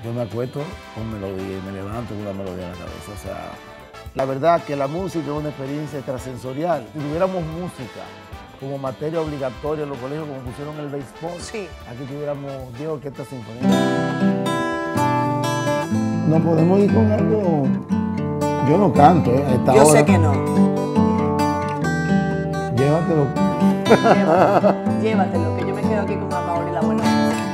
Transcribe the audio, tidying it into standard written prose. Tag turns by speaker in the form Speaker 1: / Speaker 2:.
Speaker 1: Yo me acuesto con melodía y me levanto con una melodía en la cabeza. O sea, la verdad que la música es una experiencia extrasensorial. Si tuviéramos música como materia obligatoria en los colegios, como pusieron el béisbol,
Speaker 2: sí,
Speaker 1: aquí tuviéramos 10 orquestas sinfónicas. No podemos ir con algo. Yo no canto, a esta
Speaker 2: yo
Speaker 1: hora.
Speaker 2: sé que no.
Speaker 1: Llévatelo.
Speaker 2: Llévatelo, que yo me quedo aquí con Amaury la buena.